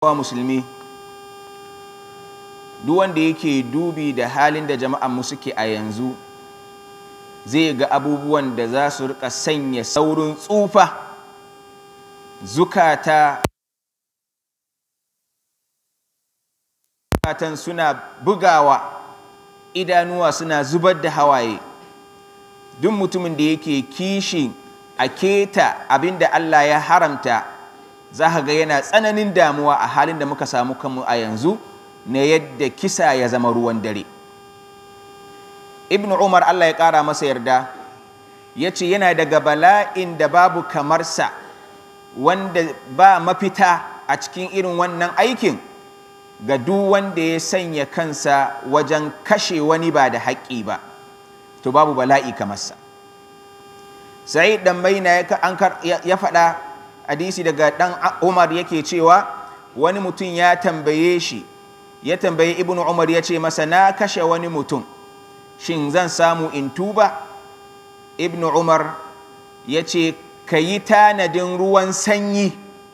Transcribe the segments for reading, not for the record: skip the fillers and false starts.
musulmi, duk wanda yake dubi da halin da jama'an mu suke a yanzu zai ga abubuwan da za su rika sanya saurin tsufa, zukatan suna bugawa, idanuwa suna zubar da hawaye. Duk mutumin da yake kishi a keta abinda Allah ya haramta, za ka ga yana tsananin damuwa a halin da muka samu kanmu a yanzu na yadda kisa ya zama ruwan dare. Ibn Umar, Allah ya ƙara masa yarda, ya ce yana daga bala'in da babu kamarsa, wanda ba mafita a cikin irin wannan aikin ga duk wanda ya sanya kansa wajen kashe wani ba da haƙƙi ba, to babu bala'i kamarsa. Sa'id dan Maina ya faɗa hadisi daga dan Umar yake cewa wani mutum ya tambaye Ibn Umar, ya ce masa, na kashe wani mutum, shin zan samu in tuba? Ibn Umar ya ce, ka yi tanadin ruwan sanyi,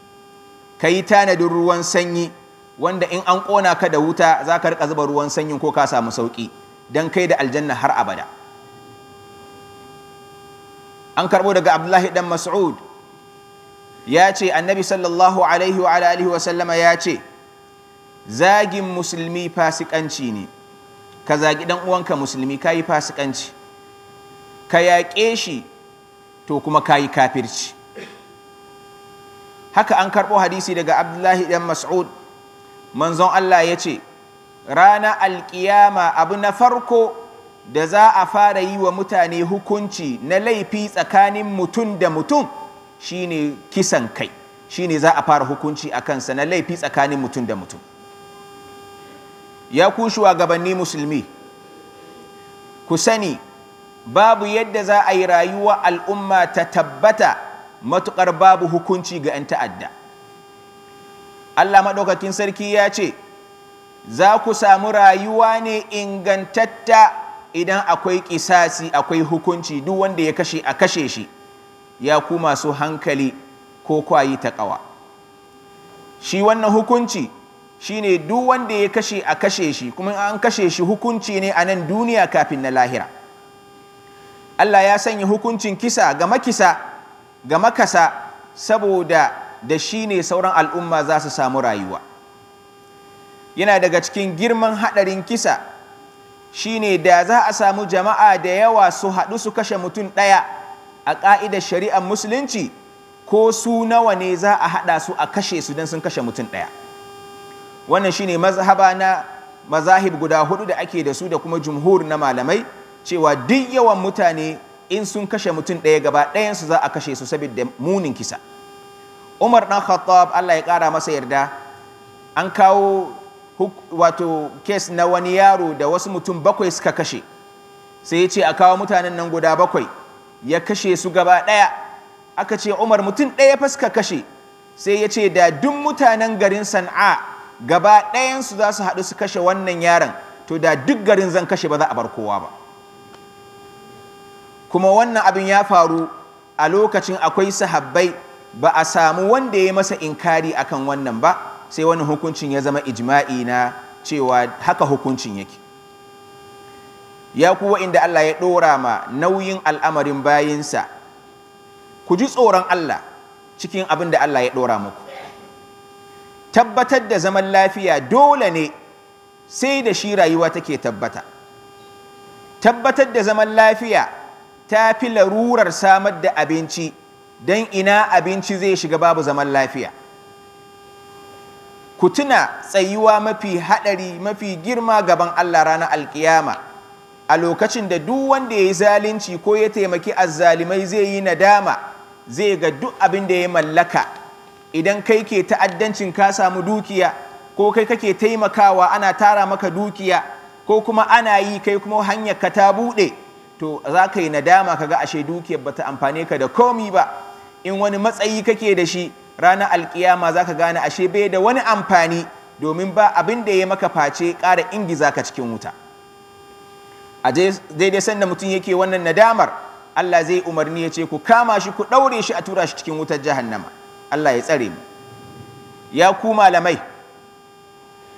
wanda in an ƙona ka da wuta za ka riƙa zuba ruwan sanyin ko ka samu sauƙi, don kai da aljanna har abada. An karɓo daga Abdullahi dan Mas'ud ya ce annabi sallallahu alaihi wa alihi wa sallama ya ce, zagin musulmi fasikanci ne. Ka zagi dan uwanka musulmi ka yi fasikanci, ka yaƙe shi to kuma ka yi kafirci. Haka an karɓo hadisi daga Abdullahi dan Mas'ud, manzon Allah ya ce, rana alƙiyama abu na farko da za a fara yi wa mutane hukunci na laifi tsakanin mutum da mutum shine kisan kai, shine za a fara hukunci a kansa na laifi tsakanin mutum da mutum. Ya ku shugabanni musulmi, ku sani babu yadda za a yi rayuwa al'umma ta tabbata matuƙar babu hukunci ga 'yan ta'adda. Allah maɗaukakin sarki ya ce, za ku samu rayuwa ne ingantatta idan akwai ƙisasi, akwai hukunci, duk wanda ya kashe a kashe shi. Ya ku masu hankali ko kwayi taƙawa, shi wannan hukunci shine duk wanda ya kashe a kashe shi, kuma an kashe shi hukunci ne a nan duniya kafin na lahira. Allah ya sanya hukuncin kisa ga makasa saboda da shi ne sauran al'umma za su samu rayuwa. Yana daga cikin girman haɗarin kisa shine da za a samu jama'a da yawa su haɗu su kashe mutum ɗaya, a ƙa'idar shari'ar musulunci ko su nawa ne za a haɗa su a kashe su don sun kashe mutum ɗaya. Wannan shine mazhaba na mazahib guda hudu da ake da su da kuma jumhur na malamai, cewa duk yawan mutane in sun kashe mutum ɗaya gaba ɗayansu za a kashe su saboda munin kisa. Umar ɗan Khattab, Allah ya ƙara masa yarda, an kawo kes na wani yaro da wasu mutum 7 suka kashe, sai ya ce a kawo mutanen nan guda 7, ya kashe su gaba ɗaya. Aka ce Umar, mutum ɗaya fa suka kashe, sai ya ce da duk mutanen garin San'a gaba ɗayansu za su haɗu su kashe wannan yaron, to da duk garin zan kashe ba za a bar kowa ba. Kuma wannan abin ya faru a lokacin akwai sahabbai, ba a samu wanda ya masa inkari akan wannan ba, sai wani hukuncin ya zama ijma'i na cewa haka hukuncin yake. Ya kuwa inda Allah ya ɗora ma nauyin al'amarin bayinsa, ku ji tsoron Allah cikin abin da Allah ya ɗora muku. Tabbatar da zaman lafiya dole ne, sai da shi rayuwa take tabbata. Tabbatar da zaman lafiya ta fi larurar samar da abinci, don ina abinci zai shiga babu zaman lafiya. Ku tuna tsayuwa mafi haɗari, mafi girma gaban Allah ranar alkiyama, a lokacin da duk wanda ya yi zalunci ko ya taimaki azzalimai zai yi nadama, zai ga duk abin da ya mallaka. Idan kai ke ta'addancin ka samu dukiya, ko kai kake taimakawa ana tara maka dukiya, ko kuma ana yi kai kuma hanyar ka ta buɗe, to za ka yi nadama ka ga ashe dukiyar bata amfane ka da komi ba. In wani matsayi kake da shi, ranar alkiyama za ka gane ashe bai da wani amfani, domin ba abin da ya maka face ƙara ingiza ka cikin wuta. A daidai sanda mutum yake wannan nadamar, Allah zai umarni ya ce ku kama shi, ku ɗaure shi, a tura shi cikin wutar jahannama. Allah ya tsare mu. Ya ku malamai,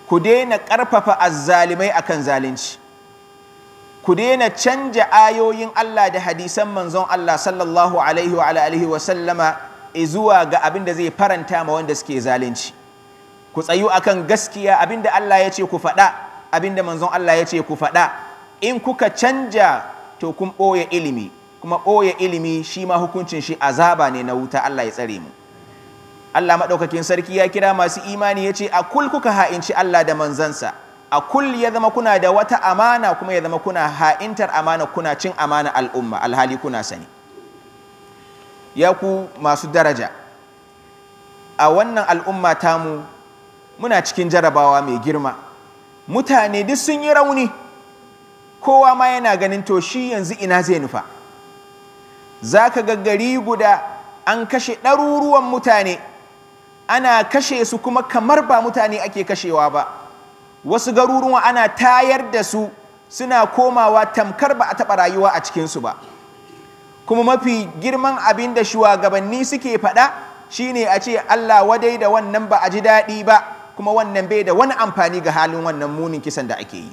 ku daina ƙarfafa azzalimai akan zalunci, ku daina canja ayoyin Allah da hadisan manzon Allah sallallahu alaihi wa alihi wa sallama zuwa ga abin da zai faranta ma wanda suke zalunci. Ku tsayu akan gaskiya, abin da Allah ya ce ku faɗa, abin da manzon Allah ya ce ku faɗa. In kuka canja to kun ɓoye ilimi, kuma ɓoye ilimi shi ma hukuncin shi azaba ne na wuta. Allah ya tsare mu. Allah maɗaukakin sarki ya kira masu imani ya ce a kul kuka ha'inci Allah da manzansa, a kul ya zama kuna da wata amana kuma ya zama kuna ha'intar amana, kuna cin amana al'umma alhali kuna sani. Ya ku masu daraja, a wannan al'umma tamu muna cikin jarabawa mai girma. Mutane duk sun yi rauni, kowa ma yana ganin to shi yanzu ina zai nufa. Za ka ga gari guda an kashe ɗaruruwan mutane, ana kashe su kuma kamar ba mutane ake kashewa ba. Wasu garuruwan ana tayar da su suna komawa tamkar ba a taɓa rayuwa a cikinsu ba. Kuma mafi girman abin da shugabanni suke faɗa shine a ce Allah wadai da wannan, ba a ji daɗi ba, kuma wannan bai da wani amfani ga halin wannan munin kisan da ake yi.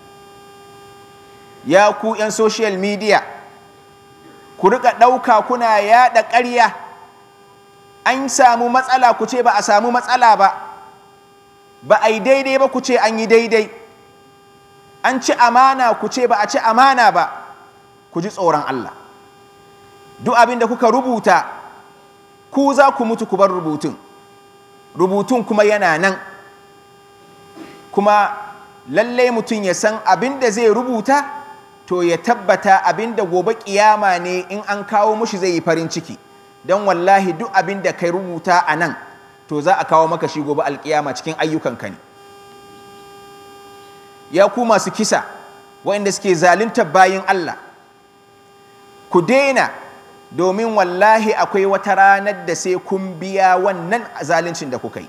Ya ku 'yan social media, ku riƙa ɗauka kuna yaɗa ƙarya. An samu matsala ku ce ba a samu matsala ba, ba a yi daidai ba ku ce an yi daidai, an ci amana ku ce ba a ci amana ba. Ku ji tsoron Allah. Duk abin da kuka rubuta, ku za ku mutu ku bar rubutun, rubutun kuma yana nan. Kuma lallai mutum ya san abin da zai rubuta, to ya tabbata abin da gobe kiyama ne in an kawo mushi zai yi farin ciki. Don wallahi duk abin da kai rubuta a nan, to za a kawo maka shi gobe alkiyama cikin ayyukanka ne. Ya ku masu kisa, waɗanda suke zaluntar bayin Allah, ku daina, domin wallahi akwai wata ranar da sai kun biya wannan zaluncin da kuka yi.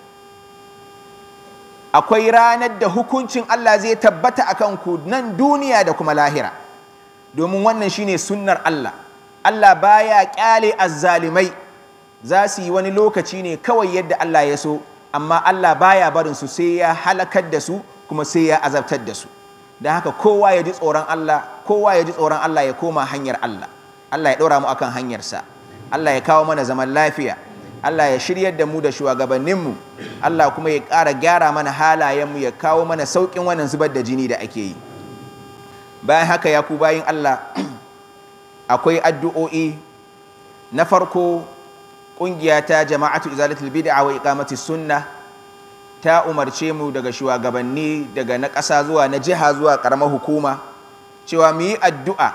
Akwai ranar da hukuncin Allah zai tabbata a kanku nan duniya da kuma lahira, domin wannan shine sunnar Allah. Allah baya kyale azzalimai, za su yi wani lokaci ne kawai yadda Allah ya so, amma Allah baya barin su sai ya halakar da su kuma sai ya azabtar da su. Da haka kowa ya ji tsoron Allah, kowa ya ji tsoron Allah ya koma hanyar Allah. Allah ya ɗora mu akan hanyarsa, Allah ya kawo mana zaman lafiya, Allah ya shiryar da mu da shugabanninmu, Allah kuma ya ƙara gyara mana halayenmu, ya kawo mana sauƙin wannan zubar da jini da ake yi. Bayan haka ya ku bayin Allah, akwai addu'o'i. Na farko, ƙungiya ta Jama'atu Izalatul Bid'a wa Iqamati Sunna ta umarce mu daga shugabanni, daga na ƙasa zuwa na jiha zuwa ƙaramar hukuma, cewa mu yi addu'a.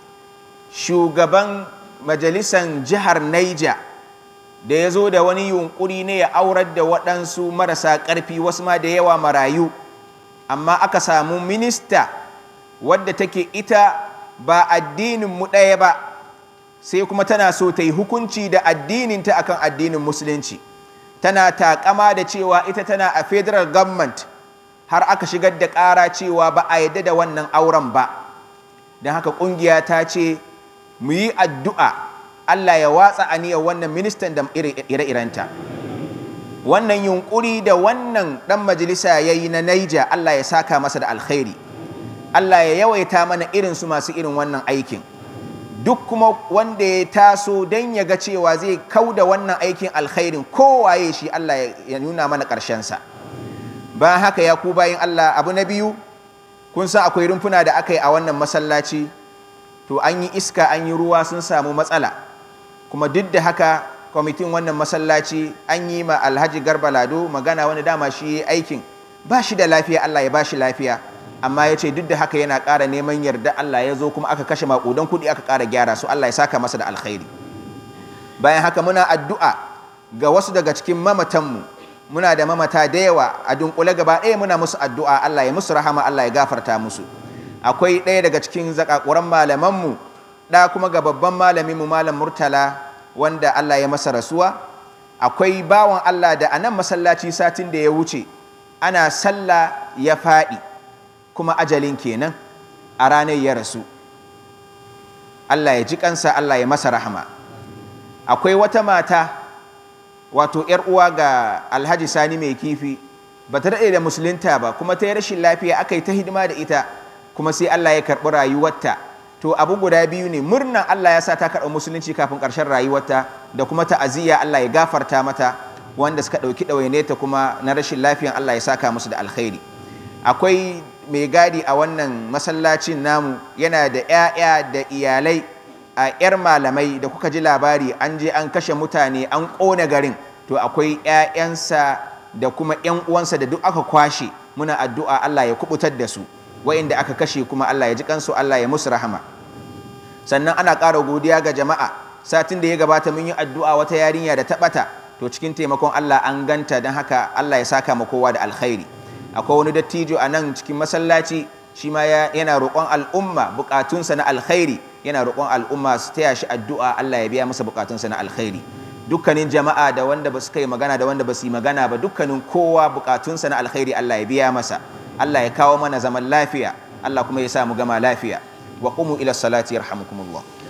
Shugaban majalisan jihar Niger da ya zo da wani yunƙuri ne ya aurar da waɗansu marasa ƙarfi, wasu ma da yawa marayu, amma aka samu minista wadda take ita ba addinin mu ɗaya ba, sai kuma tana so ta yi hukunci da addininta akan addinin musulunci. Tana taƙama da cewa ita tana a federal government, har aka shigar da ƙara cewa ba a yadda da wannan auren ba. Don haka ƙungiya ta ce mu yi addu'a Allah ya watsa aniyar wannan ministan da ire-irenta. Wannan yunƙuri da wannan ɗan majalisa ya yi na Niger, Allah ya saka masa da alkhairi. Allah ya yawaita mana irinsu masu irin wannan aikin. Duk kuma wanda ya taso don ya ga cewa zai kauda wannan aikin alkhairin, kowaye shi, Allah ya nuna mana ƙarshensa. Bayan haka ya ku bayin Allah, abu na biyu, kun san akwai rumfuna da aka yi a wannan masallaci, to an yi iska, an yi ruwa, sun samu matsala. Kuma duk da haka kwamitin wannan masallaci an yi ma Alhaji Garba Lado magana, wani dama shi aikin ba shi da lafiya, Allah ya ba shi lafiya, amma ya ce duk da haka yana ƙara neman yarda Allah, ya zo kuma aka kashe maƙudan kuɗi aka ƙara gyara su. Allah ya saka masa da alkhairi. Bayan haka muna addu'a ga wasu daga cikin mamatanmu, muna da mamata da yawa, a dunkule gaba ɗaya muna musu addu'a, Allah ya musu rahama, Allah ya gafarta musu. Akwai ɗaya daga cikin zakakuran malamanmu, ɗa kuma ga babban malaminmu Malam Murtala, wanda Allah ya masa rasuwa. Akwai bawan Allah da a nan masallaci satin da ya wuce ana sallah ya faɗi, kuma ajalin kenan, a ranar ya rasu. Allah ya ji kansa, Allah ya masa rahama. Akwai wata mata, wato ‘yar uwa ga Alhaji Sani mai kifi, ba ta daɗe da musulunta ba kuma ta yi rashin lafiya aka yi ta hidima da ita kuma sai Allah ya karɓi rayuwarta. To abu guda biyu ne, murnan Allah ya sa ta karɓi musulunci kafin ƙarshen rayuwarta da kuma ta'aziyya Allah ya gafarta mata wanda suka ɗauki ɗawaineta kuma na rashin lafiyan Allah ya saka musu da alkhairi. Akwai mai gadi a wannan masallacin namu yana da 'ya'ya da iyalai a 'yar malamai da kuka ji labari an je an kashe mutane an ƙone garin, to akwai 'ya'yansa da kuma 'yan uwansa da duk aka kwashe, muna addu'a Allah ya kubutar da su, wa'inda aka kashe kuma Allah ya ji kansu, Allah ya musu rahama. Sannan ana ƙara godiya ga jama'a, satin da ya gabata mun yi addu'a wata yarinya da ta ɓata, to cikin taimakon Allah an ganta, don haka Allah ya saka ma kowa da alkhairi. Akwai wani dattijo a nan cikin masallaci shi ma yana roƙon al'umma buƙatunsa na alkhairi, yana roƙon al'umma su taya shi addu'a Allah ya biya masa buƙatunsa na alkhairi. Dukkanin jama'a da wanda ba su kai magana da wanda ba su yi magana ba, dukkanin kowa buƙatunsa na alkhairi Allah ya biya masa, Allah ya kawo mana zaman lafiya, Allah kuma ya sa mu gama lafiya. Wa qumu ila salati yarhamukumullah.